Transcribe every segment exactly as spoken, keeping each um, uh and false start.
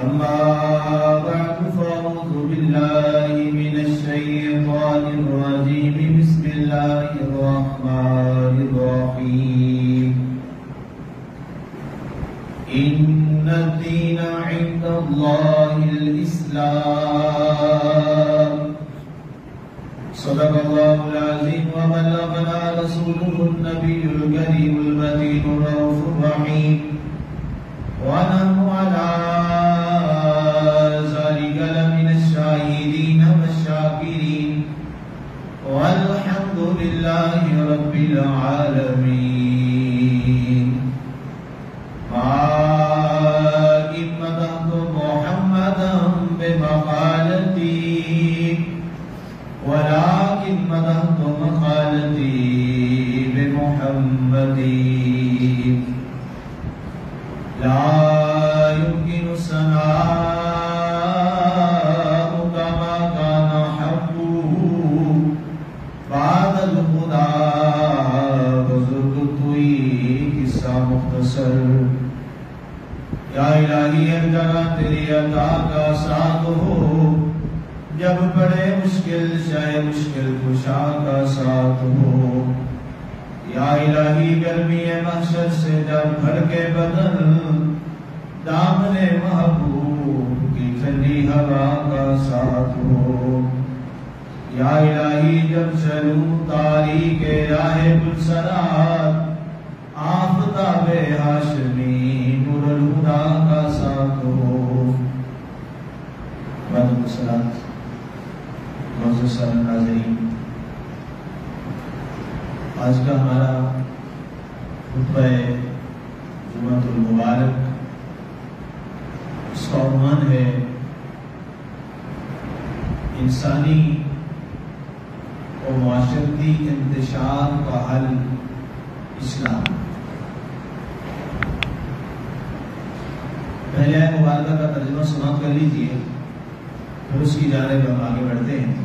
أما بعد فأعوذ بالله من الشيطان الرجيم بسم الله الرحمن الرحيم إن الدين عند الله الإسلام صدق الله العظيم وبلغنا رسوله النبي الكريم المتين الرؤوف الرحيم ونحن على ذلك لمن الشاهدين والشاكرين والحمد لله رب العالمين. إن مدحت محمدا بمقالتي ولكن مدحت مقالتي بمحمد لا يمكن الثناء كما كان حقه بعد الهدى بزرگ توئی قصہ مختصر. یا الہی ہر جگہ تیری عطا کا ساتھ ہو، جب بڑے مشکل شاہ مشکل کشا کا ساتھ ہو. یا الہی گرمی محشر سے جب بھر کے بدن دامن محبوب کی ٹھنڈی ہوا کا ساتھ ہو. یا الہی جب چلوں تاریخ راہ گلسرات آفتاب ہاشمی نور الہدا کا ساتھ ہو. بعد الصلاۃ معزز ناظرین، آج کا ہمارا خطبہ جمعۃ المبارک، اس کا عنوان ہے انسانی اور معاشرتی انتشار کا حل اسلام. پہلے آیت مبارکہ کا ترجمہ سماعت کر لیجیے، پھر اس کی جانب ہم آگے بڑھتے ہیں.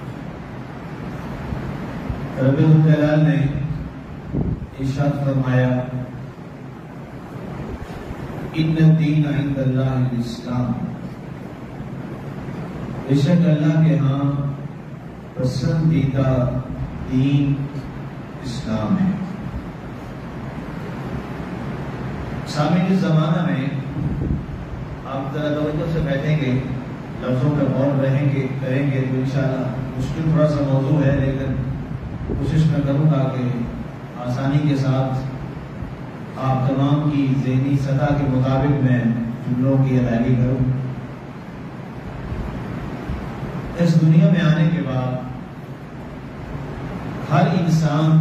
رب الجلال نے ارشاد فرمایا ان الدین عند اللہ الاسلام، بے شک اللہ کے ہاں پسندیدہ دین اسلام ہے. سامعین، اس زمانہ میں آپ ذرا توجہ سے بیٹھیں گے، لفظوں پہ غور رہیں گے کریں گے تو انشاءاللہ مشکل تھوڑا سا موضوع ہے، لیکن کوشش میں کروں گا کہ آسانی کے ساتھ آپ تمام کی ذہنی سطح کے مطابق میں جملوں کی ادائیگی کروں. اس دنیا میں آنے کے بعد ہر انسان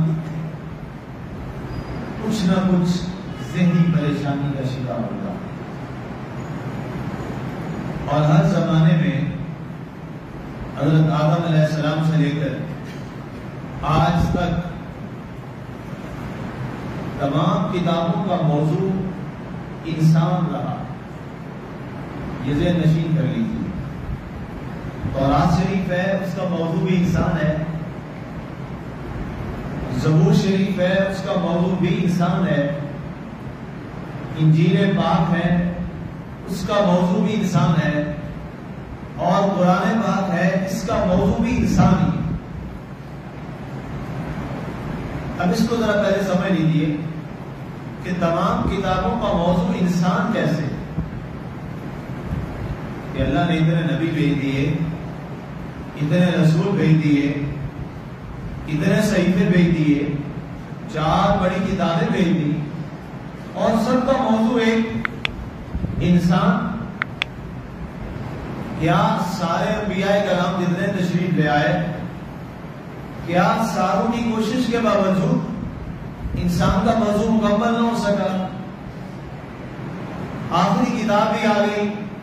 کچھ نہ کچھ ذہنی پریشانی کا شکار ہوگا، اور ہر زمانے میں حضرت آدم علیہ السلام سے لے کر آج تک تمام کتابوں کا موضوع انسان رہا. یہ ذہن نشین کر لیجیے. تورات شریف ہے، اس کا موضوع بھی انسان ہے. زبور شریف ہے، اس کا موضوع بھی انسان ہے. انجیل پاک ہے، اس کا موضوع بھی انسان ہے. اور قرآن پاک ہے، اس کا موضوع بھی انسان ہی. اب اس کو ذرا پہلے سمجھ لیجیے کہ تمام کتابوں کا موضوع انسان کیسے، کہ اللہ نے اتنے نبی بھیج دیے، اتنے رسول بھیج دیے، اتنے صحیفے بھیج دیے، چار بڑی کتابیں بھیج دی، اور سب کا موضوع ایک انسان. کیا سارے انبیاء کرام جتنے تشریف لے آئے، کیا ساروں کی کوشش کے باوجود انسان کا موضوع مکمل نہ ہو سکا؟ آخری کتاب بھی آ گئی،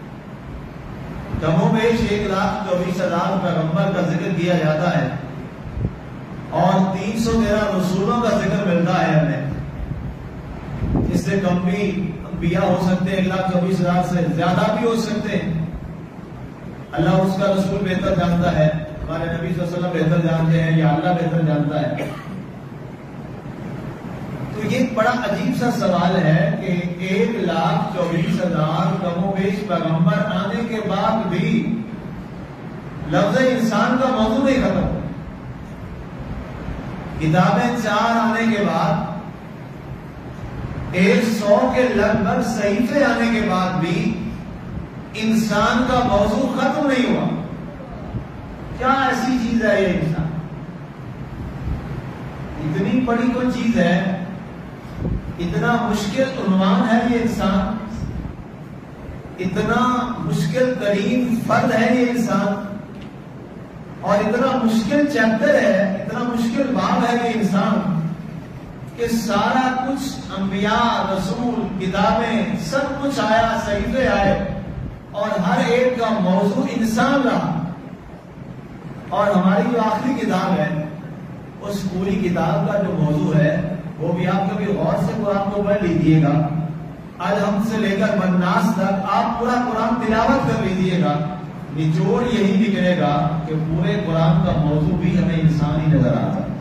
کم و بیش ایک لاکھ چوبیس ہزار پیغمبر کا ذکر کیا جاتا ہے، اور تین سو تیرہ رسولوں کا ذکر ملتا ہے ہمیں. اس سے کم بھی انبیاء ہو سکتے ہیں، ایک لاکھ چوبیس ہزار سے زیادہ بھی ہو سکتے ہیں. اللہ اس کا رسول بہتر جانتا ہے، ہمارے نبی صلی اللہ علیہ وسلم بہتر جانتے ہیں، یا اللہ بہتر جانتا ہے. تو یہ بڑا عجیب سا سوال ہے کہ ایک لاکھ چوبیس ہزار کم و بیش پیغمبر آنے کے بعد بھی لفظ انسان کا موضوع نہیں ختم. کتابیں چار آنے کے بعد ایک سو کے لگ بھگ صحیفے آنے کے بعد بھی انسان کا موضوع ختم نہیں ہوا. کیا ایسی چیز ہے یہ انسان؟ اتنی بڑی کوئی چیز ہے، اتنا مشکل عنوان ہے یہ انسان، اتنا مشکل ترین فرد ہے یہ انسان، اور اتنا مشکل چیپٹر ہے، اتنا مشکل باب ہے یہ انسان کہ سارا کچھ انبیاء، رسول، کتابیں سب کچھ آیا، صحیفے آئے، اور ہر ایک کا موضوع انسان رہا. اور ہماری جو آخری کتاب ہے اس پوری کتاب کا جو موضوع ہے وہ بھی آپ کبھی غور سے قرآن کو پڑھ لیجیے گا. آج ہم سے لے کر بناس تک آپ پورا قرآن تلاوت کر لیجیے گا، نچوڑ یہی نکلے گا کہ پورے قرآن کا موضوع بھی ہمیں انسان ہی نظر آتا ہے.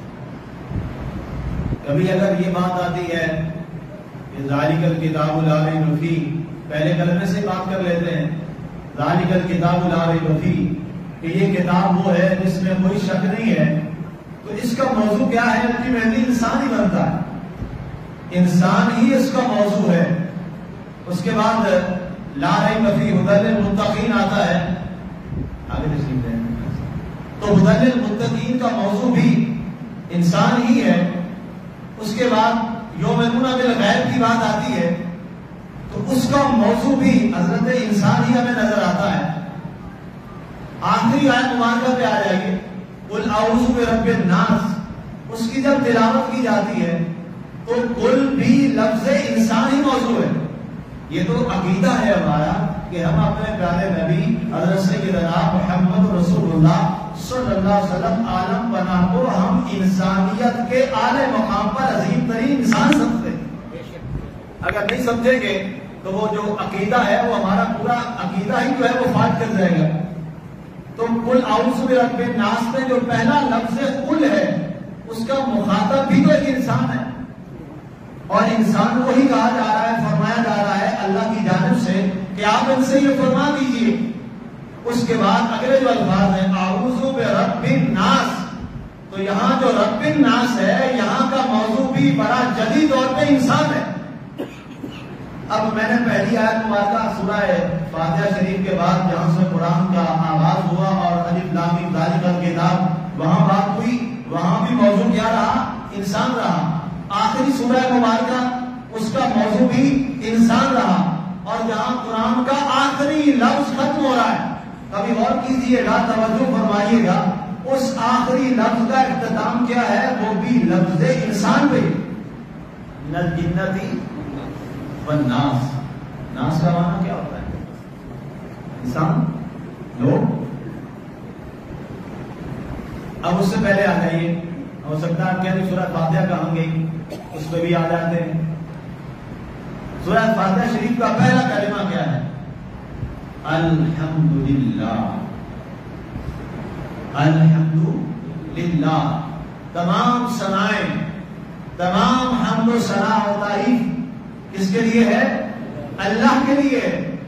کبھی اگر یہ بات آتی ہے کہ ذالک الکتاب لا ریب فیہ، پہلے کلمے سے بات کر لیتے ہیں، ذالک الکتاب لا ریب فیہ، کہ یہ کتاب وہ ہے جس میں کوئی شک نہیں ہے، تو اس کا موضوع کیا ہے؟ الٹیمیٹلی انسان ہی بنتا ہے، انسان ہی اس کا موضوع ہے. اس کے بعد لا ریب فیہ ھدی للمتقین آتا ہے، آگے تشریف دیں. تو ھدی للمتقین کا موضوع بھی انسان ہی ہے. اس کے بعد یؤمنون بالغیب کی بات آتی ہے تو اس کا موضوع بھی حضرت انسان ہی ہمیں نظر آتا ہے. آخری آیت مبارکہ پہ آ جائیے، قل اعوذ برب الناس، اس کی جب تلاوت کی جاتی ہے تو قل بھی لفظ انسان ہی موضوع ہے. یہ تو عقیدہ ہے ہمارا کہ ہم اپنے پیارے نبی حضرت سیدنا محمد رسول اللہ صلی اللہ علیہ وسلم عالم بنا کو ہم انسانیت کے اعلی مقام پر عظیم ترین انسان سمجھتے ہیں. اگر نہیں سمجھیں گے تو وہ جو عقیدہ ہے وہ ہمارا پورا عقیدہ ہی جو ہے وہ فاٹ کر جائے گا. تو قل اعوذ برب الناس میں جو پہلا لفظ قل ہے اس کا مخاطب بھی تو ایک انسان ہے، اور انسان کو ہی کہا جا رہا ہے، فرمایا جا رہا ہے اللہ کی جانب سے کہ آپ ان سے یہ فرما دیجئے. اس کے بعد اگلے جو الفاظ ہیں اعوذ برب الناس، تو یہاں جو رب الناس ہے یہاں کا موضوع بھی بڑا جدید طور پہ انسان ہے. اب میں نے پہلی آیت مبارکہ سورہ فاتحہ شریف کے بعد جہاں سے قرآن کا آغاز ہوا اور الف لام میم ذالک الکتاب وہاں بات ہوئی، وہاں بھی موضوع کیا رہا؟ انسان رہا. آخری سورہ مبارکہ اس کا موضوع بھی انسان رہا. اور جہاں قرآن کا آخری لفظ ختم ہو رہا ہے، کبھی غور کیجیے گا، توجہ فرمائیے گا، اس آخری لفظ کا اختتام کیا ہے؟ وہ بھی لفظ انسان پہ. من الجنۃ والناس، ناس کا معنی کیا ہوتا ہے؟ انسان، لوگ. اب اس سے پہلے آ جائیے، ہو سکتا ہے آپ کہتے سورہ فاتحہ کہاں گئی، اس پہ بھی آ جاتے ہیں. سورہ فاتحہ شریف کا پہلا کلمہ کیا ہے؟ الحمدللہ. الحمدللہ، تمام ثنائیں، تمام حمد و ثنا و تعریف کس کے لیے ہے؟ اللہ کے لیے.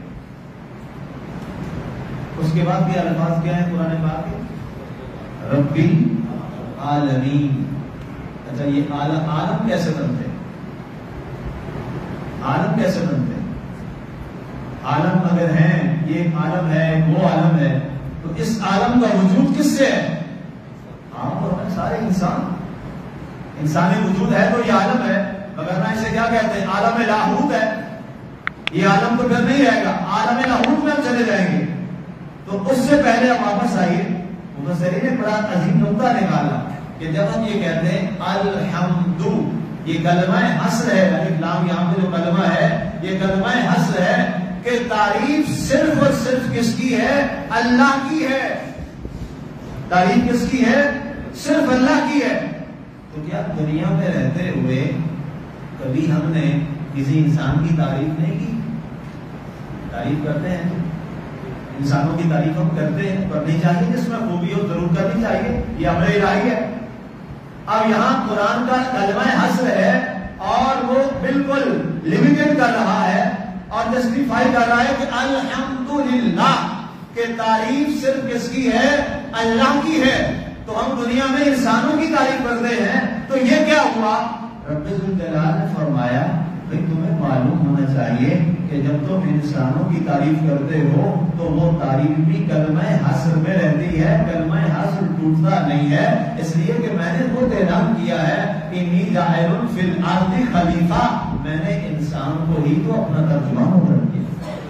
اس کے بعد یہ الفاظ کیا ہے قرآن پاک کے؟ رب العالمین. اچھا، یہ عالم کیسے بنتے ہیں؟ عالم کیسے بنتے ہیں؟ عالم اگر ہیں، یہ ایک عالم ہے، وہ عالم ہے، تو اس عالم کا وجود کس سے ہے؟ آپ اور میں سارے انسان. انسانی وجود ہے تو یہ عالم ہے، مگر میں اسے کیا کہتے ہیں؟ عالم لاہوت ہے. یہ عالم تو پھر نہیں رہے گا، عالم لاہوت میں ہم چلے جائیں گے. تو اس سے پہلے آپ واپس آئیے، مفسرین نے بڑا عظیم نقطہ نکالا کہ جب ہم یہ کہتے ہیں الحمد، یہ کلمہ حسر ہے، الف لام یہاں پہ جو کلمہ ہے یہ کلمہ حسر ہے کہ تعریف صرف اور صرف کس کی ہے؟ اللہ کی ہے. تعریف کس کی ہے؟ صرف اللہ کی ہے. تو کیا دنیا میں رہتے ہوئے کبھی ہم نے کسی انسان کی تعریف نہیں کی؟ تعریف کرتے ہیں، انسانوں کی تعریف ہم کرتے ہیں، کرنی چاہیے، جس میں خوبی ہو ضرور کرنی چاہیے، یہ امر الہی ہے. اب یہاں قرآن کا کلمہ حسر ہے اور وہ بالکل لمیٹڈ کر رہا ہے اور جسٹیفائی کر رہا ہے کہ الحمدللہ کہ تعریف صرف کس کی ہے؟ اللہ کی ہے. تو ہم دنیا میں انسانوں کی تعریف کرتے ہیں تو یہ کیا ہوا؟ رب الجلال نے فرمایا کہ تمہیں معلوم ہونا چاہیے کہ جب تم انسانوں کی تعریف کرتے ہو تو وہ تعریف بھی کلمہ حسر میں رہتی ہے، کلمہ حسر ٹوٹتا نہیں ہے. اس لیے کہ میں نے خود اعلان کیا ہے انی جاعل فی الارض خلیفہ، میں نے انسان کو ہی تو اپنا ترجمہ مقرر کیا.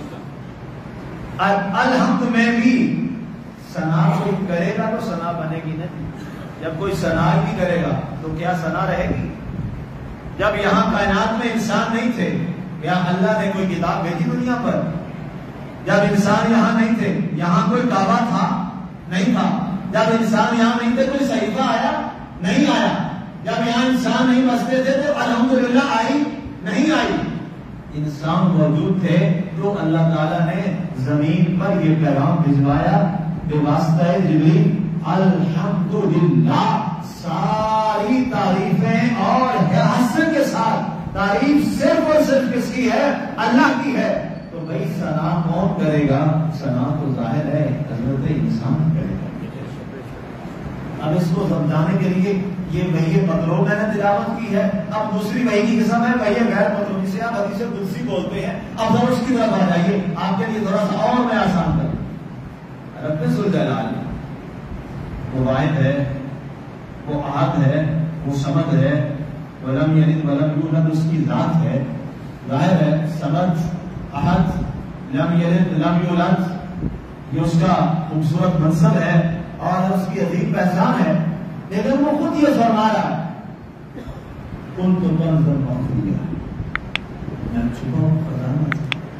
الحمد میں بھی ثنا کوئی کرے گا تو ثنا بنے گی نہیں. جب کوئی ثنا ہی کرے گا تو کیا ثنا رہے گی؟ جب یہاں کائنات میں انسان نہیں تھے، یا اللہ نے کوئی کتاب بھیجی دنیا پر؟ جب انسان یہاں نہیں تھے، یہاں کوئی کعبہ تھا؟ نہیں تھا. جب انسان یہاں نہیں تھے، کوئی صحیفہ آیا؟ نہیں آیا. جب یہاں انسان نہیں بستے تھے تو الحمدللہ آئی؟ نہیں آئی. انسان موجود تھے تو اللہ تعالیٰ نے زمین پر یہ پیغام بھجوایا بے واسطہ جبریل، الحمدللہ. ساری تعریفیں اور حسن کے ساتھ تعریف صرف اور صرف کس کی ہے؟ اللہ کی ہے. تو بھائی ثنا کون کرے گا؟ ثنا تو ظاہر ہے حضرت انسان کرے گا. اب اس کو سمجھانے کے لیے یہ وحی مطلوب میں نے تلاوت کی ہے. اب دوسری وحی کی قسم ہے وحی غیر مطلوب، جسے آپ حدیث قدسی بولتے ہیں. اب ذرا اس کی طرف آ جائیے، آپ کے لیے تھوڑا سا اور میں آسان کروں. رب ذوالجلال وہ واحد ہے، وہ احد ہے، وہ صمد ہے، ولم یلد ولم یولد، اس کی ذات ہے. ظاہر ہے صمد، احد، لم یلد لم یولد، یہ اس کا خوبصورت منصب ہے اور اس کی عظیم پہچان ہے. لیکن وہ خود یہ فرما رہا ہے کن تو کنزا مخفیا، میں چھپا ہوں خزانہ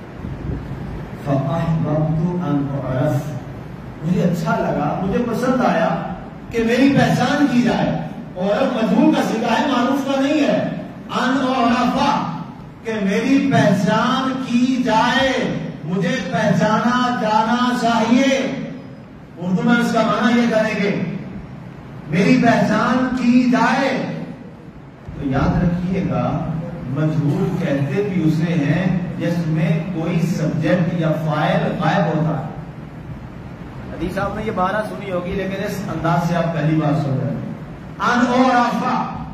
فاحببت ان اعرف، مجھے اچھا لگا، مجھے پسند آیا کہ میری پہچان کی جائے. اور مجہول کا صیغہ ہے، معروف کا نہیں ہے. ان اعرفا کہ میری پہچان کی جائے، مجھے پہچانا جانا چاہیے. اردو میں اس کا معنی یہ کریں گے میری پہچان کی جائے. تو یاد رکھیے گا مجہول کہتے بھی اسے ہیں جس میں کوئی سبجیکٹ یا فاعل غائب ہوتا ہے. حدیث آپ نے یہ بارہ سنی ہوگی لیکن اس انداز سے آپ پہلی بار سن رہے ہیں. ان اور آفا،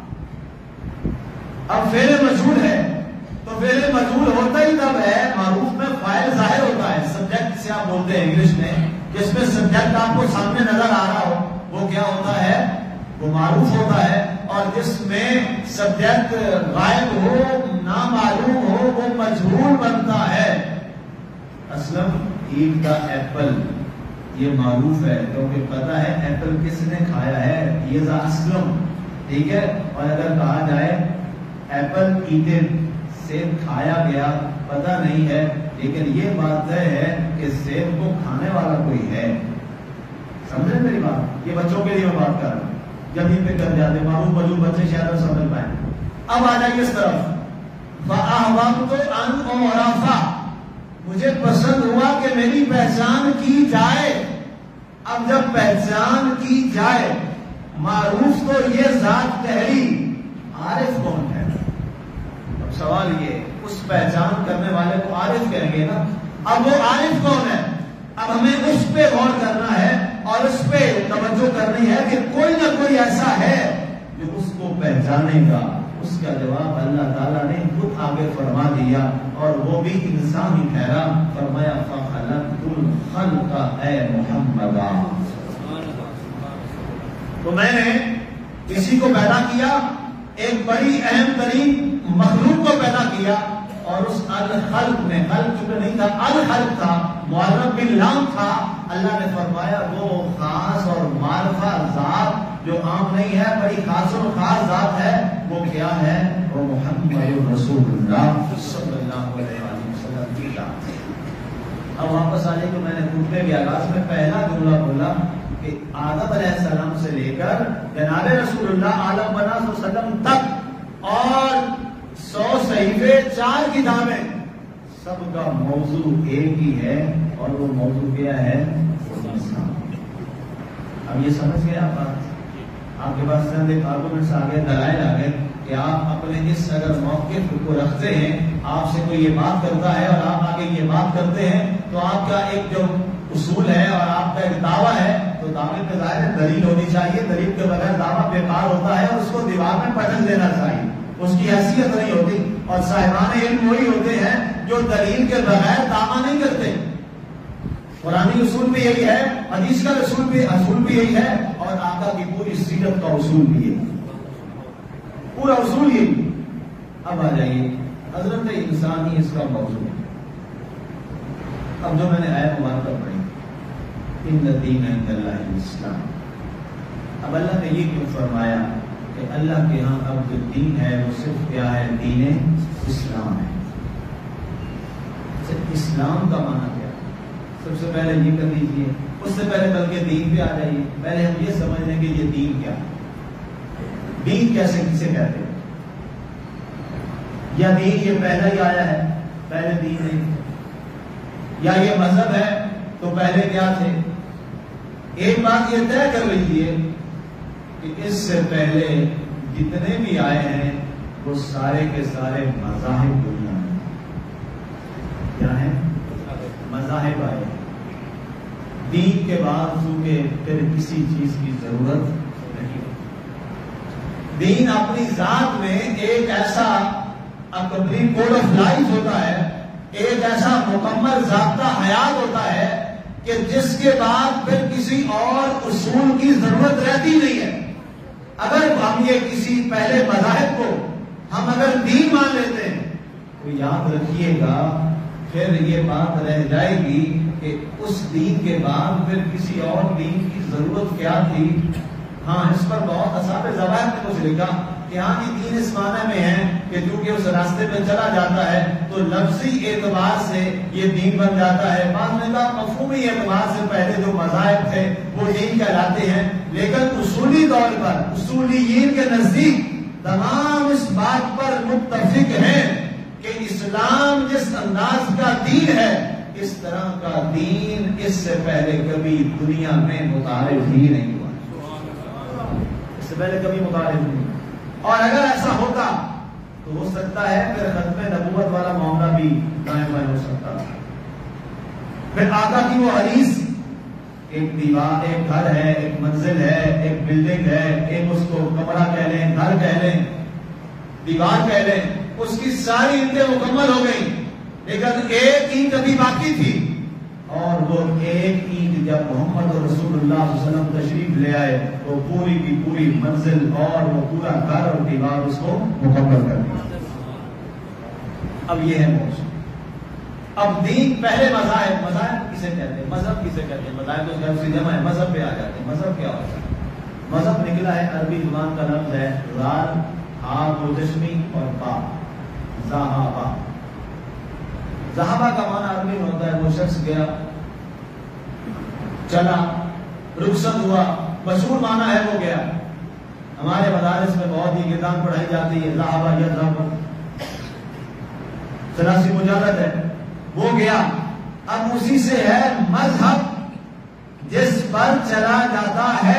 اب فعل مجہول ہے تو فعل مجہول ہوتا ہی تب ہے معروف میں فاعل ظاہر ہوتا ہے. سبجیکٹ سے آپ بولتے ہیں انگلش میں، جس میں سبجیکٹ آپ کو سامنے نظر آ رہا ہو وہ کیا ہوتا ہے؟ وہ معروف ہوتا ہے. اور جس میں سبجیکٹ غائب ہو، نامعلوم ہو، وہ مجہول بنتا ہے. اسلم عید کا ایپل یہ معروف ہے کیونکہ پتا ہے ایپل کس نے کھایا ہے، یہ ذا اسلم، ٹھیک ہے. اور اگر کہا جائے ایپل ایٹن، سیب کھایا گیا، پتا نہیں ہے لیکن یہ بات ہے کہ سیب کو کھانے والا کوئی ہے. سمجھے میری بات؟ یہ بچوں کے لیے میں بات کر رہا ہوں، جب ان پہ کر جاتے معروف مجہول بچے شاید سمجھ پائیں. اب آ جائیے اس طرف، فَأَحْبَبْتُ أَنْ أُعْرَفَ، مجھے پسند ہوا کہ میری پہچان کی جائے. اب جب پہچان کی جائے، معروف تو یہ ذات ٹھہری، عارف کون ہے؟ اب سوال یہ، اس پہچان کرنے والے کو عارف کہیں گے نا. اب وہ عارف کون ہے؟ اب ہمیں اس پہ غور کرنا ہے اور اس پہ توجہ کرنی ہے کہ کوئی نہ کوئی ایسا ہے جو اس کو پہچانے گا. اس کا جواب اللہ تعالیٰ نے خود آگے فرما دیا اور وہ بھی انسان ہی ٹھہرا. فرمایا فَخَلَقْتُ الْخَلْقَ اے محمد، تو میں نے کسی کو پیدا کیا، ایک بڑی اہم ترین مخلوق کو پیدا کیا. اور اس الخلق میں، خلق چونکہ نہیں تھا، الخلق تھا، معرب باللام تھا. اللہ نے فرمایا وہ خاص اور معرفہ ذات جو عام نہیں ہے، بڑی خاص اور خاص ذات ہے. وہ کیا ہے؟ وہ محمد رسول اللہ صلی اللہ علیہ وسلم کی ذات. اب واپس آنے کو میں نے خطبے کے آغاز میں پہلا جملہ بولا کہ آدم علیہ السلام سے لے کر جناب رسول اللہ عالم بنا صلی اللہ علیہ وسلم تک اور سو صحیفے، چار کتابیں، سب کا موضوع ایک ہی ہے اور وہ موضوع کیا ہے؟ انسان. اب یہ سمجھ گئے آپ بات؟ آپ کے پاس چند ایک آرگومنٹس آ گئے، دلائل آ گئے. کہ آپ اپنے اس اگر موقف کو رکھتے ہیں، آپ سے کوئی یہ بات کرتا ہے اور آپ آگے یہ بات کرتے ہیں، تو آپ کا ایک جو اصول ہے اور آپ کا ایک دعویٰ ہے، تو دعوے پہ ظاہر ہے دلیل ہونی چاہیے. دلیل کے بغیر دعویٰ بیکار ہوتا ہے اور اس کو دیوار میں پٹک دینا چاہیے، اس کی حیثیت نہیں ہوتی. اور صاحبان علم وہی ہوتے ہیں جو دلیل کے بغیر دعویٰ نہیں کرتے. قرآنی اصول بھی یہی ہے، حدیث کا اصول بھی اصول بھی یہی ہے، اور آقا کی پوری سیرت کا اصول بھی یہی ہے، پورا اصول یہی. اب آ جائیے حضرت انسان ہی اس کا موضوع ہے. اب جو میں نے آیت مبارکہ پڑھی، ان الدین عند اللہ الاسلام، اب اللہ نے یہ کیوں فرمایا کہ اللہ کے ہاں اب جو دین ہے وہ صرف کیا ہے؟ دین اسلام ہے. اسلام کا معنی کیا ہے؟ سب سے پہلے یہ کر لیجیے، اس سے پہلے بلکہ دین پہ آ جائیے. پہلے ہم یہ سمجھ لیں کہ یہ دین کیا ہے. دین کیسے کسے کہتے ہیں؟ یا دین یہ پہلا ہی آیا ہے، پہلے دین نہیں؟ یا یہ مذہب ہے تو پہلے کیا تھے؟ ایک بات یہ طے کر لیجیے کہ اس سے پہلے جتنے بھی آئے ہیں وہ سارے کے سارے مذاہب دنیا میں کیا ہیں؟ مذاہب آئے. دین کے بعد چونکہ پھر کسی چیز کی ضرورت نہیں. دین اپنی ذات میں ایک ایسا کمپلیٹ کوڈ آف لائف ہوتا ہے، ایک ایسا مکمل ضابطہ حیات ہوتا ہے کہ جس کے بعد پھر کسی اور اصول کی ضرورت رہتی نہیں ہے. اگر ہم یہ کسی پہلے مذاہب کو ہم اگر دین مان لیتے ہیں تو یاد رکھیے گا پھر یہ بات رہ جائے گی کہ اس دین کے بعد پھر کسی اور دین کی ضرورت کیا تھی. ہاں اس پر بہت اصحاب ذوائق نے کچھ لکھا کہ ہاں یہ دین اس معنی میں ہے کہ چونکہ اس راستے پہ چلا جاتا ہے تو لفظی اعتبار سے یہ دین بن جاتا ہے. بعض نے کہا مفہومی اعتبار سے پہلے جو مذاہب تھے وہ دین کہلاتے ہیں، لیکن اصولی طور پر اصولیین کے نزدیک تمام اس بات پر متفق ہیں کہ اسلام جس انداز کا دین ہے اس طرح کا دین اس سے پہلے کبھی دنیا میں متعارف ہی نہیں ہوا، اس سے پہلے کبھی متعارف نہیں. اور اگر ایسا ہوتا تو ہو سکتا ہے پھر ختم نبوت والا معاملہ بھی دائیں بائیں ہو سکتا تھا. پھر آقا کی وہ حدیث، ایک دیوار، ایک گھر ہے، ایک منزل ہے، ایک بلڈنگ ہے، ایک اس کو کمرہ کہہ لیں، گھر کہہ لیں، دیوار کہہ لیں، اس کی ساری اینٹیں مکمل ہو گئی، لیکن ایک اینٹ ابھی باقی تھی. اور وہ ایک اینٹ جب محمد رسول اللہ صلی اللہ علیہ وسلم تشریف لے آئے تو پوری کی پوری منزل اور وہ پورا گھر اور دیوار اس کو مکمل کر دیا. اب یہ ہے موضوع. اب دین پہلے مذاہب، مذاہب کسے کہتے ہیں؟ مذہب کسے کہتے ہیں؟ مذاہب تو گھر سے جمع ہے. مذہب پہ آ جاتے ہیں. مذہب کیا ہوتا ہے؟ مذہب نکلا ہے عربی زبان کا لفظ ہے زال، ہا و جشمی اور با، زہابا. زہابا کا معنی عربی میں ہوتا ہے وہ شخص گیا، چلا، رخصت ہوا، مشہور معنی ہے وہ گیا. ہمارے مدارس میں بہت ہی کتاب پڑھائی جاتی ہے ذہابا یذهب، ثلاثی مجلد ہے، وہ گیا. اب اسی سے ہے مذہب جس پر چلا جاتا ہے.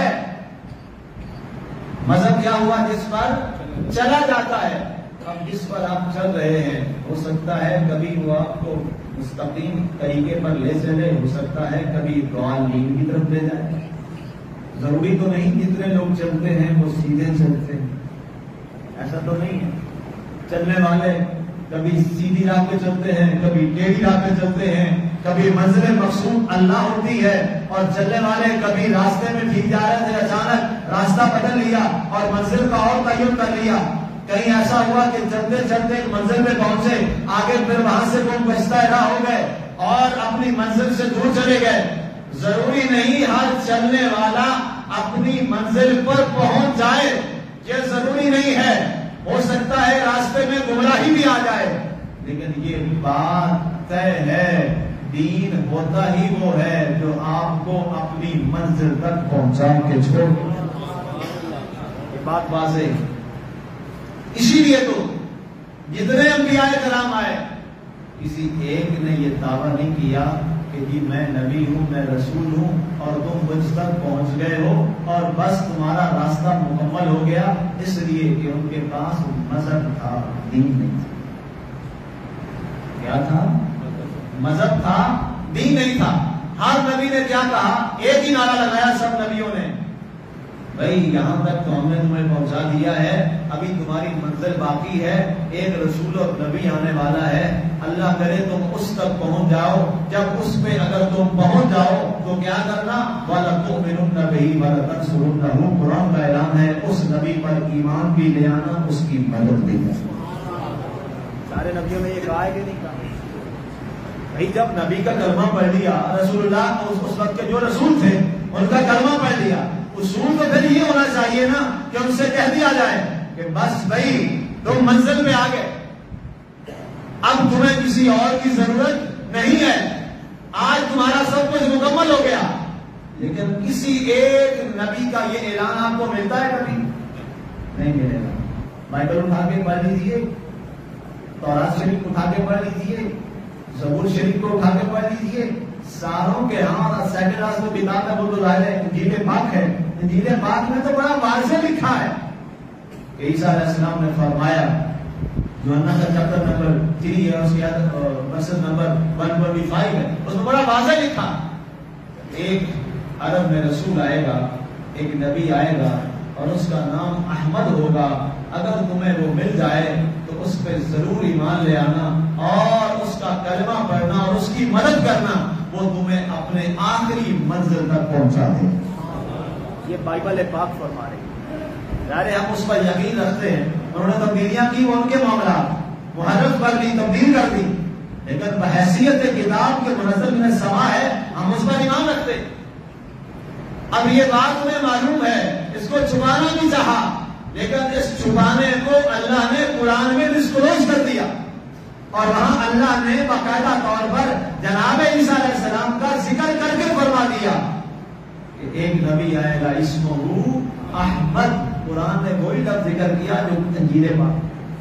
مذہب کیا ہوا؟ جس پر چلا جاتا ہے. اب جس پر آپ چل رہے ہیں ہو سکتا ہے کبھی وہ آپ کو مستقیم طریقے پر لے چلے، ہو سکتا ہے کبھی ضالین کی طرف لے جائے. ضروری تو نہیں جتنے لوگ چلتے ہیں وہ سیدھے چلتے ہیں، ایسا تو نہیں ہے. چلنے والے کبھی سیدھی راہ پہ چلتے ہیں، کبھی ٹیڑھی راہ پہ چلتے ہیں، کبھی منزل مقصود اللہ ہوتی ہے اور چلنے والے کبھی راستے میں ٹھیک جا رہے تھے، اچانک راستہ بدل لیا اور منزل کا اور تعین کر لیا. کہیں ایسا ہوا کہ چلتے چلتے ایک منزل پہ پہنچے، آگے پھر وہاں سے وہ بچتا راہ ہو گئے اور اپنی منزل سے دور چلے گئے. ضروری نہیں ہر چلنے والا اپنی منزل پر پہنچ جائے، یہ ضروری نہیں ہے. ہو سکتا ہے راستے میں گمراہی بھی آ جائے، لیکن یہ بات طے ہے دین ہوتا ہی وہ ہے جو آپ کو اپنی منزل تک پہنچا کے چھوڑ. یہ بات واضح. اسی لیے تو جتنے انبیاء کرام آئے کسی ایک نے یہ دعویٰ نہیں کیا کہ جی میں نبی ہوں، میں رسول ہوں اور تم مجھ تک پہنچ گئے ہو اور بس تمہارا راستہ مکمل ہو گیا. اس لیے کہ ان کے پاس مذہب تھا، دین نہیں تھا. کیا تھا؟ مذہب تھا، دین نہیں تھا. ہر نبی نے کیا کہا؟ ایک ہی نعرہ لگایا سب نبیوں نے، بھائی یہاں تک تو ہم نے تمہیں پہنچا دیا ہے، ابھی تمہاری منزل باقی ہے، ایک رسول اور نبی آنے والا ہے، اللہ کرے تم اس تک پہنچ جاؤ. جب اس پہ اگر تم پہنچ جاؤ تو کیا کرنا؟ وَلَتُؤْمِنُنَّ بِهِ وَلَتَنْصُرُنَّهُ. قرآن کا اعلان ہے اس نبی پر ایمان بھی لے آنا، اس کی مدد بھی کرنا. سارے نبیوں نے یہ کہا ہے کہ نہیں کہا؟ بھائی جب نبی کا کلمہ پڑھ لیا، رسول اللہ اس وقت کے جو رسول تھے ان کا کلمہ پڑھ لیا، اصول تو پھر یہ ہونا چاہیے نا کہ ان سے کہہ دیا جائے کہ بس بھائی تم منزل پہ آ گئے، اب تمہیں کسی اور کی ضرورت نہیں ہے، آج تمہارا سب کچھ مکمل ہو گیا. لیکن کسی ایک نبی کا یہ اعلان آپ کو ملتا ہے کبھی؟ نہیں ملے گا. بائبل اٹھا کے پڑھ لیجیے، تورات شریف اٹھا کے پڑھ لیجیے، زبور شریف کو اٹھا کے پڑھ لیجیے، ساروں کے ہاں سیکنڈ کلاس میں کتاب ہے وہ تو ظاہر ہے انجیل پاک ہے. انجیل پاک میں تو بڑا واضح لکھا ہے کہ عیسیٰ علیہ السلام نے فرمایا، یوحنا کا چیپٹر نمبر تھری ہے، اس کے verse number one twenty five ہے، اس میں بڑا واضح لکھا ایک عرب میں رسول آئے گا، ایک نبی آئے گا اور اس کا نام احمد ہوگا. اگر تمہیں وہ مل جائے تو اس پہ ضرور ایمان لے آنا اور اس کا کلمہ پڑھنا اور اس کی مدد کرنا، وہ تمہیں اپنے آخری منزل تک پہنچا دے. یہ بائبل پاک فرما رہی ہے. یار ہم اس پر یقین رکھتے ہیں، انہوں نے تبدیلیاں کی وہ ان کے معاملات، محرف کر دی، تبدیل کر دی، لیکن بحیثیت کتاب کے منزل میں سما ہے، ہم اس پر ایمان رکھتے ہیں. اب یہ بات تمہیں معلوم ہے، اس کو چھپانا نہیں چاہا، لیکن اس چھپانے کو اللہ نے قرآن میں ڈسکلوز کر دیا اور وہاں اللہ نے باقاعدہ طور پر جناب عیسیٰ علیہ السلام کا ذکر کر کے فرما دیا کہ ایک نبی آئے گا اسمہ احمد. قرآن نے وہی لفظ ذکر کیا جو انجیل پاک،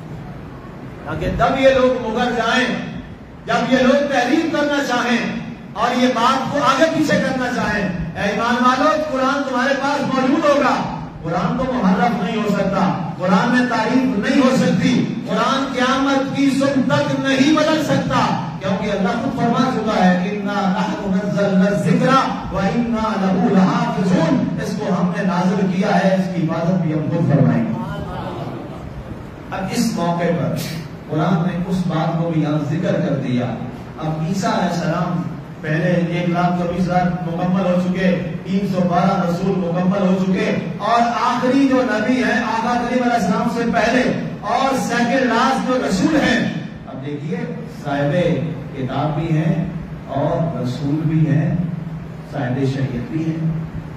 تاکہ جب یہ لوگ مگر جائیں، جب یہ لوگ تحریر کرنا چاہیں اور یہ بات کو آگے پیچھے کرنا چاہیں، اے ایمان والو قرآن تمہارے پاس موجود ہوگا. قرآن تو محرف نہیں ہو سکتا، قرآن میں تعریف نہیں ہو سکتی، قرآن قیامت کی صبح تک نہیں بدل سکتا، کیونکہ اللہ خود فرما چکا ہے اِنَّا نَحْنُ نَزَّلْنَا الذِّكْرَ وَإِنَّا لَهُ لَحَافِظُونَ. اس کو ہم نے نازل کیا ہے، اس کی حفاظت بھی ہم خود فرمائیں گے. اب اس موقع پر قرآن نے اس بات کو بھی یہاں ذکر کر دیا. اب عیسیٰ علیہ السلام پہلے ایک لاکھ چوبیس ہزار مکمل ہو چکے، تین سو بارہ رسول مکمل ہو چکے، اور آخری جو نبی ہے آقا کریم علیہ السلام سے پہلے اور سیکنڈ لاسٹ جو رسول ہیں. اب دیکھیے صاحب کتاب بھی ہیں اور رسول بھی ہیں، صاحب شریعت بھی ہیں.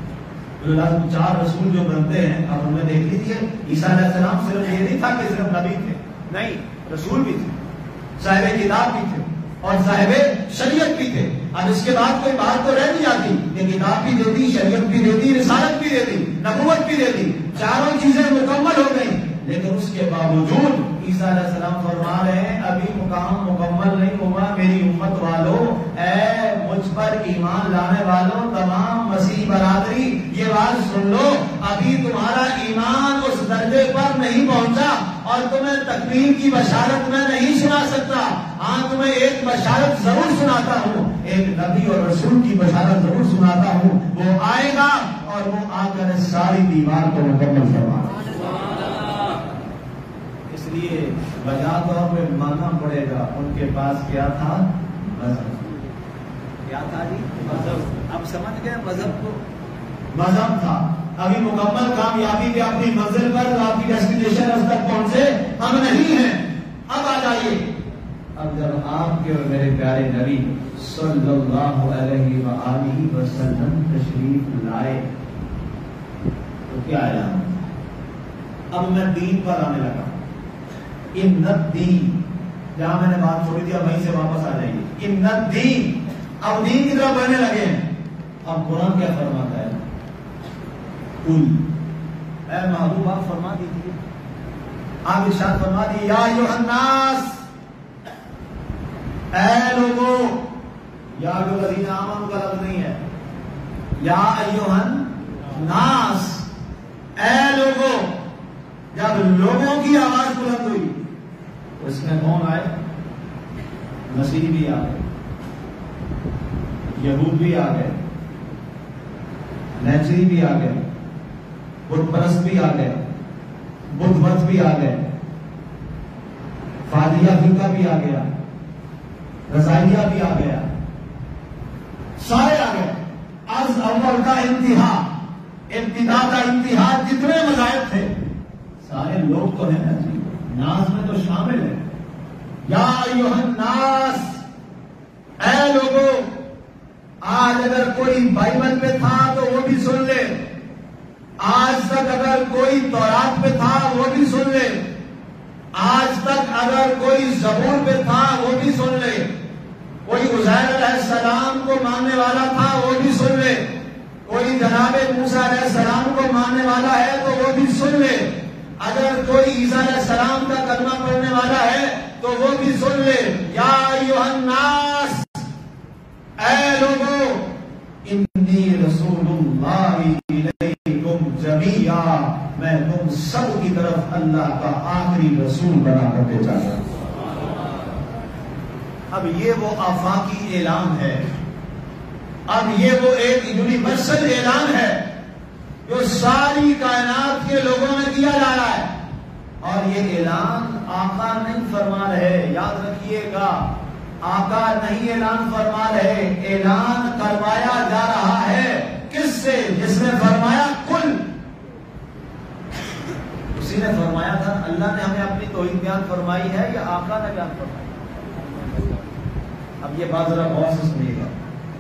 چار رسول جو بنتے ہیں اب ہمیں دیکھ لیجیے. عیسیٰ علیہ السلام صرف یہ نہیں تھا کہ صرف نبی تھے، نہیں، رسول بھی تھے، صاحب کتاب بھی تھے اور صاحب شریعت بھی تھے. اب اس کے بعد کوئی بات تو رہ نہیں جاتی کہ کتاب بھی دیتی، شریعت بھی دیتی، رسالت بھی دیتی، نبوت بھی دیتی، چاروں چیزیں مکمل ہو گئی. لیکن اس کے باوجود عیسیٰ علیہ السلام فرما رہے ہیں ابھی مقام مکمل نہیں ہوا. میری امت والوں، اے مجھ پر ایمان لانے والوں، تمام مسیح برادری یہ بات سن لو، ابھی تمہارا ایمان اس درجے پر نہیں پہنچا اور تمہیں تکمیل کی بشارت میں نہیں سنا سکتا. ہاں تمہیں ایک بشارت ضرور سناتا ہوں، ایک نبی اور رسول کی بشارت ضرور سناتا ہوں. وہ آئے گا اور وہ آ کر ساری دیوار کو مکمل کروا. اس لیے بجا طور پہ ماننا پڑے گا ان کے پاس کیا تھا؟ مذہب. کیا تھا جی؟ مذہب. اب سمجھ گئے مذہب کو؟ مذہب تھا. ابھی مکمل کامیابی کے اپنی منزل پر آپ کی ڈیسٹینیشن اس تک پہنچے ہم نہیں ہیں. اب آ جائیے، اب جب آپ کے اور میرے پیارے نبی صلی اللہ علیہ وآلہ وسلم تشریف لائے تو کیا اعلان؟ اب میں دین پر آنے لگا. ان الدین، جہاں میں نے بات چھوڑی تھی اب وہیں سے واپس آ جائیے. ان الدین، اب دین کی طرف بڑھنے لگے ہیں. اب قرآن کیا فرماتا ہے؟ قل، اے محبوب آپ فرما دیجیے، آپ ارشاد فرما دیجیے، یا ایھا الناس، اے لوگوں. یا جو الذین آمنوا کا لفظ نہیں ہے، یا ایھا الناس، اے لوگوں. جب لوگوں کی آواز بلند ہوئی، اس میں کون آئے؟ مسیح بھی آ گئے، یہود بھی آ گئے، نیچری بھی آ گئے، بت پرست بھی آ گئے، بدھ مت بھی آ گئے، فادیہ فرقہ بھی آ گیا، رضائیہ بھی آ گیا، سارے آ گئے۔ از اول کا انتہا، ابتدا کا انتہا، جتنے مذاہب تھے سارے لوگ تو ہیں نا جی، ناس میں تو شامل ہیں۔ یا ایھا الناس، اے لوگوں، آج اگر کوئی بائبل پہ تھا تو وہ بھی سن لے، آج تک اگر کوئی تورات پہ تھا وہ بھی سن لے، آج تک اگر کوئی زبور پہ تھا وہ بھی سن لے، کوئی عزیر علیہ السلام کو ماننے والا تھا وہ بھی سن لے، کوئی جناب موسیٰ علیہ السلام کو ماننے والا ہے تو وہ بھی سن لے، اگر کوئی عیسیٰ علیہ السلام کا کلمہ پڑھنے والا ہے تو وہ بھی سن لے۔ یا ایھا الناس، اے لوگوں، انی رسول اللہ الیکم جمیعا، میں تم سب کی طرف اللہ کا آخری رسول بنا کر بھیجا گیا۔ اب یہ وہ آفاقی اعلان ہے، اب یہ وہ ایک یونیورسل اعلان ہے جو ساری کائنات کے لوگوں میں کیا جا رہا ہے، اور یہ اعلان آقا نہیں فرما رہے، یاد رکھیے گا، آقا نہیں اعلان فرما رہے، اعلان کروایا جا رہا ہے کس سے؟ جس نے فرمایا کل، اسی نے فرمایا تھا۔ اللہ نے ہمیں اپنی توحید بیان فرمائی ہے یا آقا نے بیان فرمائی؟ اب یہ بات ذرا غور سے سنیے گا،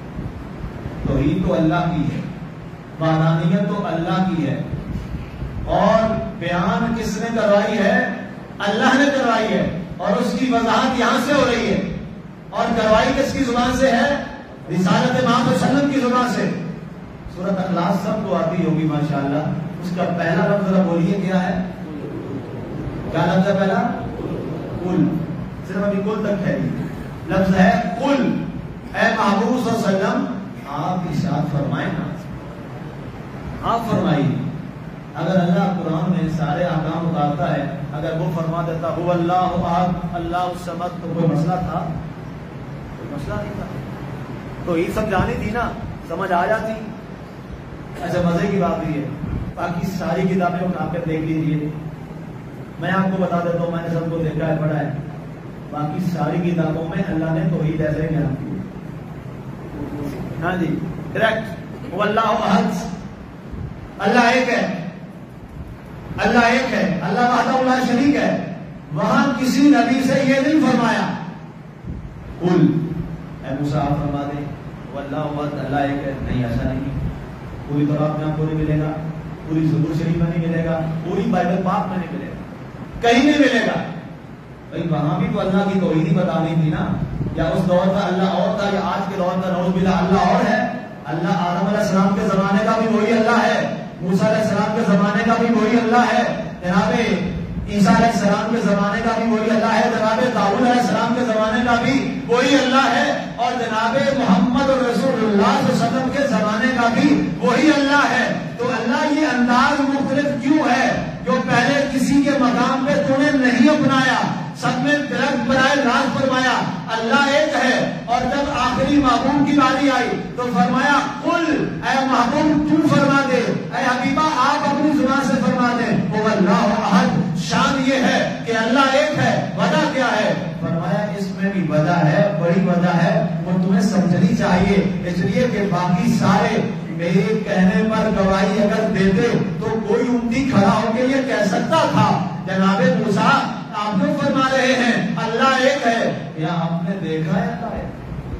توحید تو اللہ کی ہے، وحدانیت تو اللہ کی ہے، اور بیان کس نے کروائی ہے؟ اللہ نے کروائی ہے، اور اس کی وضاحت یہاں سے ہو رہی ہے، اور کروائی کس کی زبان سے ہے؟ رسالت محمد صلی اللہ علیہ وسلم کی زبان سے۔ سورۃ اخلاص سب کو آتی ہوگی ماشاءاللہ، اس کا پہلا لفظ ذرا بولیے کیا ہے؟ کیا لفظ ہے پہلا؟ کل، صرف ابھی کل تک ہے، لفظ ہے کل۔ اے محبوب صلی اللہ علیہ وسلم، آپ ارشاد فرمائیں نا، آپ فرمائیے۔ اگر اللہ قرآن میں سارے احکام اتارتا ہے، اگر وہ فرما دیتا هو اللہ احد اللہ الصمد، تو کوئی مسئلہ تھا؟ کوئی مسئلہ نہیں تھا، تو یہ سمجھانی تھی نا، سمجھ آ جاتی۔ ایسے مزے کی بات بھی ہے، باقی ساری کتابیں اٹھا کر دیکھ لیجیے، میں آپ کو بتا دیتا ہوں، میں نے سب کو دیکھا ہے، پڑھا ہے، باقی ساری کتابوں میں اللہ نے توحید ایسے ہی بیان کی، ہاں جی، ڈائریکٹ وہ اللہ احد، اللہ ایک ہے، اللہ ایک ہے، اللہ وحدہ لا شریک ہے۔ وہاں کسی نبی سے یہ نہیں فرمایا قل، اے موسیٰ آپ فرما دیں وہ اللہ احد، اللہ ایک ہے، نہیں، ایسا نہیں۔ پوری تورات میں آپ کو نہیں ملے گا، پوری زبور شریف میں نہیں ملے گا، پوری بائبل پاک میں نہیں ملے گا، کہیں نہیں ملے گا۔ بھائی وہاں بھی تو اللہ کی توحید ہی بتانی تھی نا، یا اس دور کا اللہ اور تھا، یا آج کے دور کا نعوذ باللہ اللہ اور ہے؟ اللہ آدم علیہ السلام کے زمانے کا بھی وہی اللہ ہے، موسیٰ علیہ السلام کے زمانے کا بھی وہی اللہ ہے، جناب عیسیٰ علیہ السلام کے زمانے کا بھی وہی اللہ ہے، جناب داؤد علیہ السلام کے زمانے کا بھی وہی اللہ ہے، اور جناب محمد رسول اللہ صلی اللہ علیہ وسلم کے زمانے کا بھی وہی اللہ ہے۔ تو اللہ یہ انداز مختلف کیوں ہے؟ جو پہلے کسی کے مقام پہ تو نے نہیں اپنایا، سب میں درخت برائے راز فرمایا اللہ ایک ہے، اور جب آخری محبوب کی باری آئی تو فرمایا قل، اے محبوب تو فرما دے، اے حبیبہ آپ اپنی زبان سے فرما دیں وہ اللہ احد۔ شان یہ ہے کہ اللہ ایک ہے، وجہ کیا ہے؟ فرمایا اس میں بھی وجہ ہے، بڑی وجہ ہے، وہ تمہیں سمجھنی چاہیے، اس لیے کہ باقی سارے میرے کہنے پر گواہی اگر دیتے تو کوئی امتی کھڑا ہو کے یہ کہہ سکتا تھا جناب موسیٰ آپ جو فرما رہے ہیں اللہ ایک ہے، کیا آپ نے دیکھا ہے اللہ ہے؟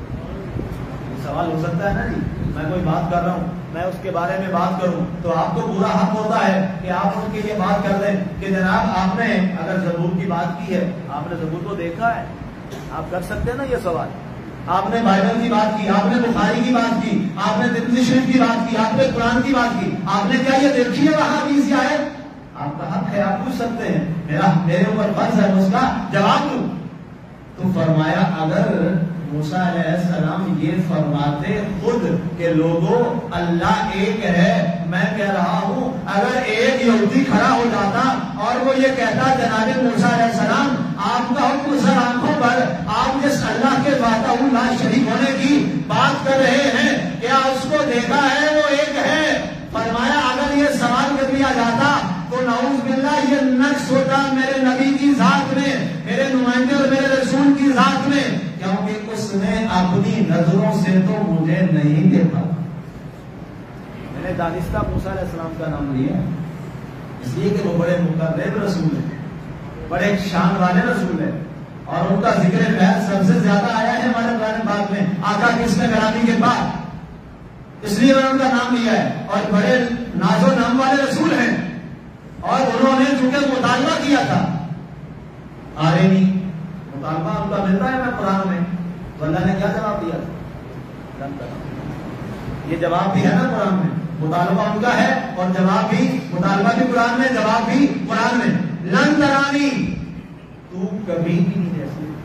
سوال ہو سکتا ہے نا جی، میں کوئی بات کر رہا ہوں، میں اس کے بارے میں بات کروں تو آپ کو پورا حق ہوتا ہے کہ آپ ان کے لیے بات کر دیں کہ جناب آپ نے اگر زبور کی بات کی ہے، آپ نے زبور کو دیکھا ہے؟ آپ کر سکتے ہیں نا یہ سوال۔ آپ نے بائبل کی بات کی، آپ نے بخاری کی بات کی، آپ نے ترمذی شریف کی بات کی، آپ نے قرآن کی بات کی، آپ نے کیا یہ دیکھی ہے وہاں حدیث آئے؟ آپ کا حق ہے، آپ پوچھ سکتے ہیں، میرا میرے اوپر فرض ہے اس کا جواب دوں۔ تو فرمایا اگر موسیٰ علیہ السلام یہ فرماتے خود کہ لوگوں اللہ ایک ہے، میں کہہ رہا ہوں اگر ایک یہودی کھڑا ہو جاتا اور وہ یہ کہتا جناب موسیٰ علیہ السلام آپ کا حکم سر آنکھوں پر، آپ جس اللہ کے وحدہ لا شریک ہونے کی بات کر رہے ہیں کیا اس کو دیکھا ہے وہ ایک ہے؟ فرمایا اگر یہ سوال کر لیا جاتا تو نعوذ باللہ یہ نقص ہوتا میرے نبی کی ذات میں، میرے نمائندے اور میرے رسول کی ذات میں، کیونکہ اس نے اپنی نظروں سے تو مجھے نہیں دیکھا۔ میں نے دانستہ موسیٰ علیہ السلام کا نام لیا اس لیے کہ وہ بڑے مقرب رسول ہیں، بڑے شان والے رسول ہیں، اور ان کا ذکر خیر سب سے زیادہ آیا ہے ہمارے قرآن پاک میں آقا کس میں گرامی کے بعد، اس لیے میں نے ان کا نام لیا ہے، اور بڑے ناز و نام والے رسول ہیں، اور انہوں نے چونکہ مطالبہ کیا تھا آرے نہیں مطالبہ ان کا ملتا ہے میں قرآن میں، تو اللہ نے کیا جواب دیا تھا؟ یہ جواب بھی ہے نا قرآن میں، مطالبہ ان کا ہے اور جواب بھی، مطالبہ بھی قرآن میں، جواب بھی قرآن میں، لن ترانی تو کبھی بھی نہیں دیکھ سکتی۔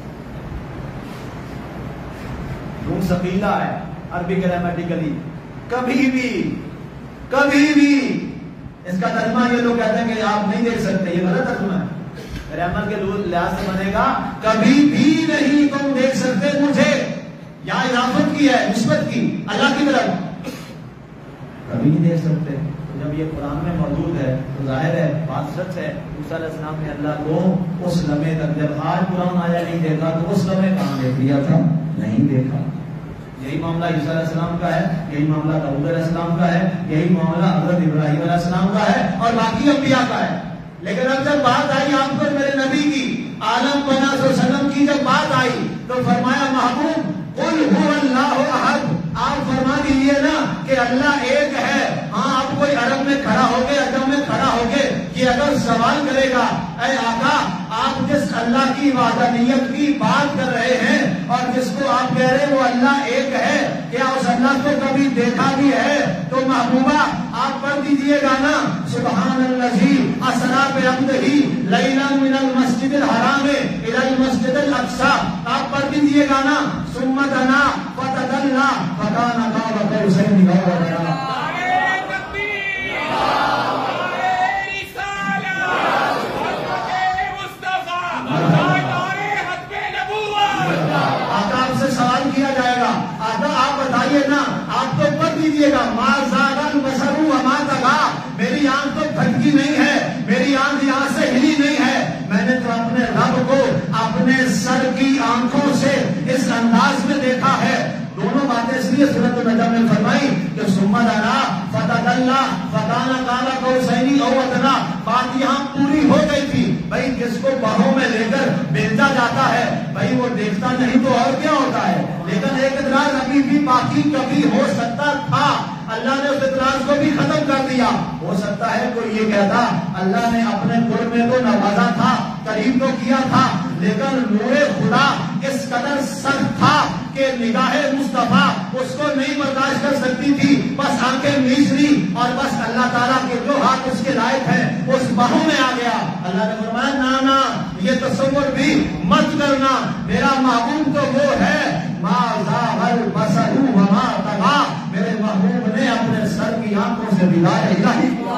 نون ثقیلہ ہے عربی گرامیٹیکلی، کبھی بھی، کبھی بھی، اس کا ترجمہ یہ لوگ کہتے ہیں کہ آپ نہیں دیکھ سکتے، یہ غلط ترجمہ ہے، گرامر کے لحاظ سے بنے گا کبھی بھی نہیں تم دیکھ سکتے مجھے، یا اضافت کی ہے نسبت کی اللہ کی طرف، کبھی نہیں دیکھ سکتے۔ تو جب یہ قرآن میں موجود ہے تو ظاہر ہے بات سچ ہے، موسیٰ علیہ السلام نے اللہ کو اس لمحے تک، جب آج قرآن آیا نہیں دیکھا تو اس لمحے کہاں دیکھ لیا تھا؟ نہیں دیکھا۔ یہی معاملہ عیسیٰ علیہ السلام کا ہے، یہی معاملہ داؤد علیہ السلام کا ہے، یہی معاملہ حضرت ابراہیم علیہ السلام کا ہے اور باقی انبیاء کا ہے۔ لیکن اب جب بات آئی آپ پر میرے نبی کی، عالم پناہ صلی اللہ علیہ وسلم کی جب بات آئی تو فرمایا محبوب قل هو اللہ احد، آپ فرما دیجیے نا کہ اللہ ایک ہے۔ ہاں آپ کوئی عرب میں کھڑا ہو کے، عجم میں کھڑا ہو کے یہ اگر سوال کرے گا اے آقا آپ جس اللہ کی وحدانیت کی بات کر رہے ہیں اور جس کو آپ کہہ رہے ہیں وہ اللہ ایک ہے، کیا اس اللہ کو کبھی دیکھا بھی ہے؟ تو محبوبہ آپ پڑھ دیجیے گا نا سبحان الذی اسریٰ بعبدہ لیلا من المسجد الحرام الی المسجد الاقصی، آپ پڑھ دیجیے گا نا ثم دنا فتدلی فکان قاب قوسین او ادنی۔ سوال کیا جائے گا آقا آپ بتائیے نا، آپ تو پڑھ دیجیے گا ما زاغ البصر وما طغیٰ، میری آنکھ تو بھٹکی نہیں ہے، میری آنکھ یہاں سے ہلی نہیں ہے، میں نے تو اپنے رب کو اپنے سر کی آنکھوں سے اس انداز میں دیکھا ہے۔ دونوں باتیں اس لیے سورۃ النجم میں فرمائی کہ ثم دنا فتدلی فکان قاب قوسین او ادنی، بات یہاں پوری ہو گئی تھی۔ بھائی جس کو باہوں میں لے کر بھیجا جاتا ہے بھائی وہ دیکھتا نہیں تو اور کیا ہوتا ہے، لیکن ایک اعتراض ابھی بھی باقی کبھی ہو سکتا تھا، اللہ نے اس اعتراض کو بھی ختم کر دیا۔ ہو سکتا ہے کوئی یہ کہتا اللہ نے اپنے قرب میں تو نوازا تھا، قریب تو کیا تھا، لیکن نور خدا اس قدر سخت تھا کہ نگاہ مصطفیٰ اس کو نہیں برداشت کر سکتی تھی، بس آنکھیں میچ لی اور بس اللہ تعالیٰ کے جو ہاتھ اس کے لائق ہیں اس باہوں میں آ گیا۔ اللہ نے فرمایا نانا یہ تصور بھی مت کرنا، میرا محبوب تو وہ ہے ما زاغ البصر وما طغیٰ، میرے محبوب نے اپنے سر کی آنکھوں سے دیدار الہی کیا۔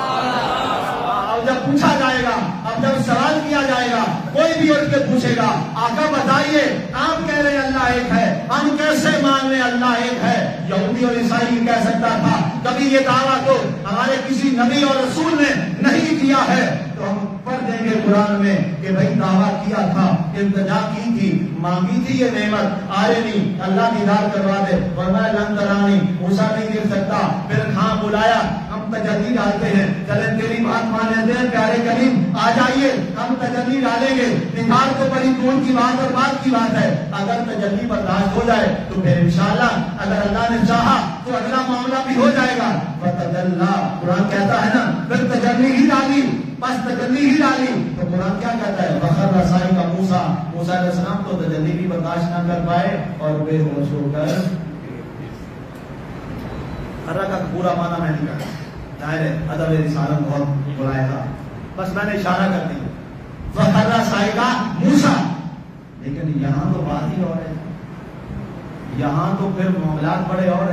اب جب پوچھا جائے گا، اب جب سوال کیا جائے گا، کوئی بھی اٹھ کے پوچھے گا آقا بتائیے آپ کہہ رہے اللہ ایک ہے، ہم کیسے مان لیں اللہ ایک ہے؟ یہودی اور عیسائی کہہ سکتا تھا، کبھی یہ دعویٰ تو ہمارے کسی نبی اور رسول نے نہیں کیا ہے، تو ہم پڑھ دیں گے قرآن میں کہ بھائی دعویٰ کیا تھا، التجا کی تھی، مانگی تھی یہ نعمت، آئے نہیں اللہ دیدار کروا دے، فرمایا لن ترانی موسیٰ نہیں دیکھ سکتا، پھر کہاں بلایا ہم تجلی ڈالتے ہیں، چلے تیری بات مان لیتے ہیں پیارے کریم آ جائیے ہم تجلی ڈالیں گے، دیدار تو بڑی دور کی بات اور بات کی بات ہے، اگر تجلی برداشت ہو جائے تو پھر انشاءاللہ اگر اللہ نے چاہا تو اگلا معاملہ بھی ہو جائے گا۔ فتجلی قرآن کہتا ہے نا پھر تجلی ہی ڈالی، بس تجلی ہی ڈالی، تو قرآن کیا کہتا ہے فخر رسائی کا موسیٰ، موسیٰ علیہ السلام تو تجلی بھی برداشت نہ کر پائے اور بے ہوش ہو کر ہرا کا پورا معنی میں نہیں کہا، ظاہر ہے ادب رسالت بہت بلائے گا، بس میں نے اشارہ کر دیا فخر رسائی کا موسیٰ، لیکن یہاں تو بات ہی اور ہے، یہاں تو پھر معاملات بڑے اور ہیں۔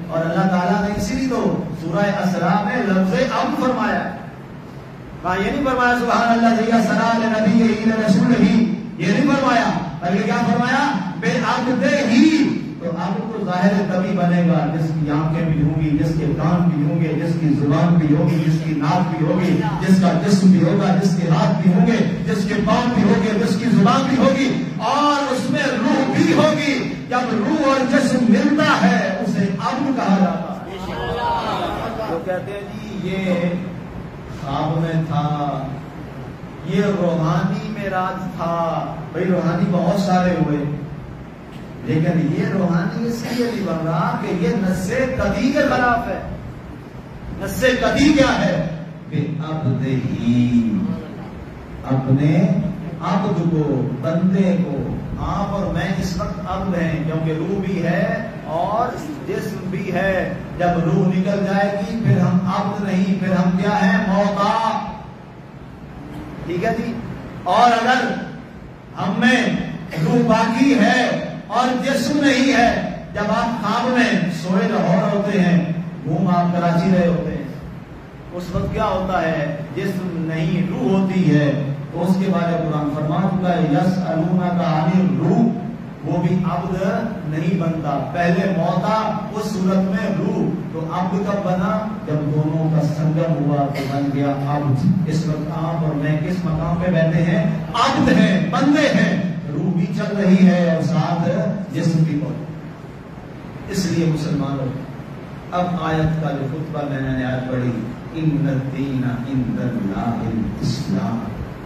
اور اللہ تعالیٰ نے اسی لیے تو سورہ اسراء میں لفظ اب فرمایا ہے. کہاں یہ نہیں فرمایا سبحان اللہ جی اسراء لنبی رسول ہی، یہ نہیں فرمایا، بلکہ کیا فرمایا بے عبد ہی. تو عبد تو ظاہر تبھی بنے گا جس کی آنکھیں بھی ہوں گی، جس کے کان بھی ہوں گے، جس کی زبان بھی ہوگی، جس کی ناک بھی ہوگی، جس کا جسم بھی ہوگا، جس کے ہاتھ بھی ہوں گے، جس کے پاؤں بھی ہوں گے، جس کی زبان بھی ہوگی اور اس میں روح بھی ہوگی. جب روح اور جسم ملتا ہے اسے عبد کہا جاتا ہے. وہ کہتے ہیں جی یہ خواب میں تھا، یہ روحانی معراج تھا. بھائی روحانی بہت سارے ہوئے، لیکن یہ روحانی اس لیے نہیں بن رہا کہ یہ نص قدی کے خلاف ہے. نص قدی کیا ہے کہ عبد ہی، اپنے عبد کو، بندے کو. آپ اور میں اس وقت عبد ہیں کیونکہ روح بھی ہے اور جسم بھی ہے. جب روح نکل جائے گی پھر ہم عبد نہیں، پھر ہم کیا ہیں موتا. ٹھیک ہے جی. اور اگر ہم میں روح باقی ہے اور جسم نہیں ہے، جب آپ خواب میں سوئے لاہور ہوتے ہیں، گھوم آپ کراچی رہے ہوتے ہیں، اس وقت کیا ہوتا ہے جسم نہیں روح ہوتی ہے. تو اس کے بارے قرآن فرما چکا ہے یسألونک عن الروح، وہ بھی عبد نہیں بنتا. پہلے موتا اس صورت میں روح. تو عبد کب بنا؟ جب دونوں کا سنگم ہوا تو بن گیا عبد. اس وقت آپ اور میں کس مقام پہ بیٹھے ہیں؟ عبد ہیں، بندے ہیں. روح بھی چل رہی ہے اور ساتھ جسم بھی پہنچ. اس لیے مسلمانوں اب آیت کا جو خطبہ میں نے آج پڑھی ان الدین عند اللہ الاسلام،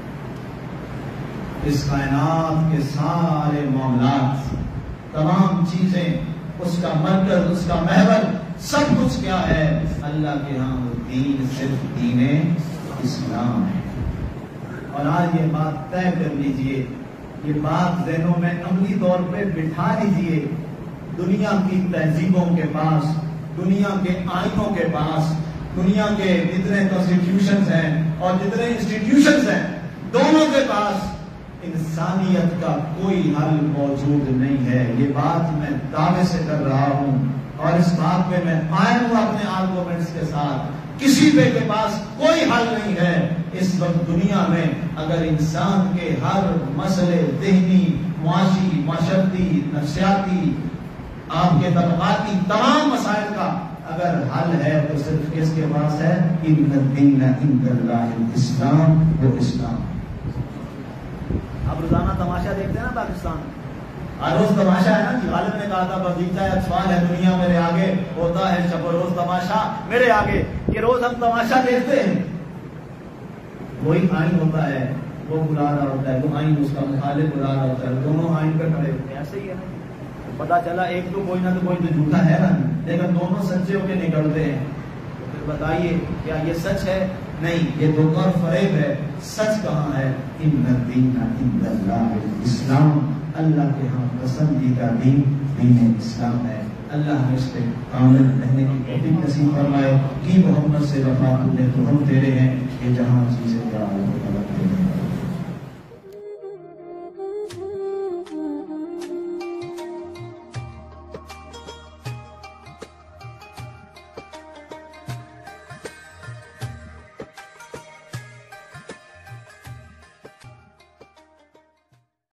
اس کائنات کے سارے معاملات، تمام چیزیں، اس کا مرکز، اس کا محور، سب کچھ کیا ہے؟ اللہ کے ہاں وہ دین صرف دین اسلام ہے. اور آج یہ بات طے کر لیجئے، یہ بات ذہنوں میں عملی طور پہ بٹھا لیجئے. دنیا کی تہذیبوں کے پاس، دنیا کے آئینوں کے پاس، دنیا کے جتنے کانسٹیٹیوشنز ہیں اور جتنے انسٹیٹیوشنز ہیں، دونوں کے پاس انسانیت کا کوئی حل موجود نہیں ہے. یہ بات میں دعوے سے کر رہا ہوں اور اس بات پہ میں قائم ہوں اپنے آرگومنٹس کے ساتھ. کسی پہ کے پاس کوئی حل نہیں ہے. اس وقت دنیا میں اگر انسان کے ہر مسئلے، ذہنی، معاشی، معاشرتی، نفسیاتی، آپ کے طبقاتی تمام مسائل کا اگر حل ہے تو صرف کس کے پاس ہے؟ ان الدین عند اللہ الاسلام، وہ اسلام. آپ روزانہ تماشا دیکھتے ہیں نا پاکستان میں، ہر روز تماشا ہے نا. غالب نے کہا تھا بغیچہ اطفال ہے دنیا میرے آگے، ہوتا ہے شب و روز تماشا میرے آگے. کہ روز ہم تماشا دیکھتے ہیں، وہی آئین ہوتا ہے، وہ بلا رہا ہوتا ہے، وہ آئین اس کا مخالف بلا رہا ہوتا ہے، دونوں آئین پہ کھڑے ہوتے ہیں. ایسے ہی ہے نا. پتا چلا ایک تو کوئی نہ تو کوئی تو جھوٹا ہے نا، لیکن دونوں سچے ہو کے نکلتے ہیں. تو پھر بتائیے کیا یہ سچ ہے؟ نہیں، یہ دھوکہ اور فریب ہے. سچ کہاں ہے؟ ان الدین عند اللہ الاسلام، اللہ کے ہاں پسندیدہ دین دین اسلام ہے. اللہ ہمیں اس پہ کامل رہنے کی توفیق نصیب فرمائے. کی محمد سے وفا نے تو ہم تیرے ہیں، یہ جہاں چیز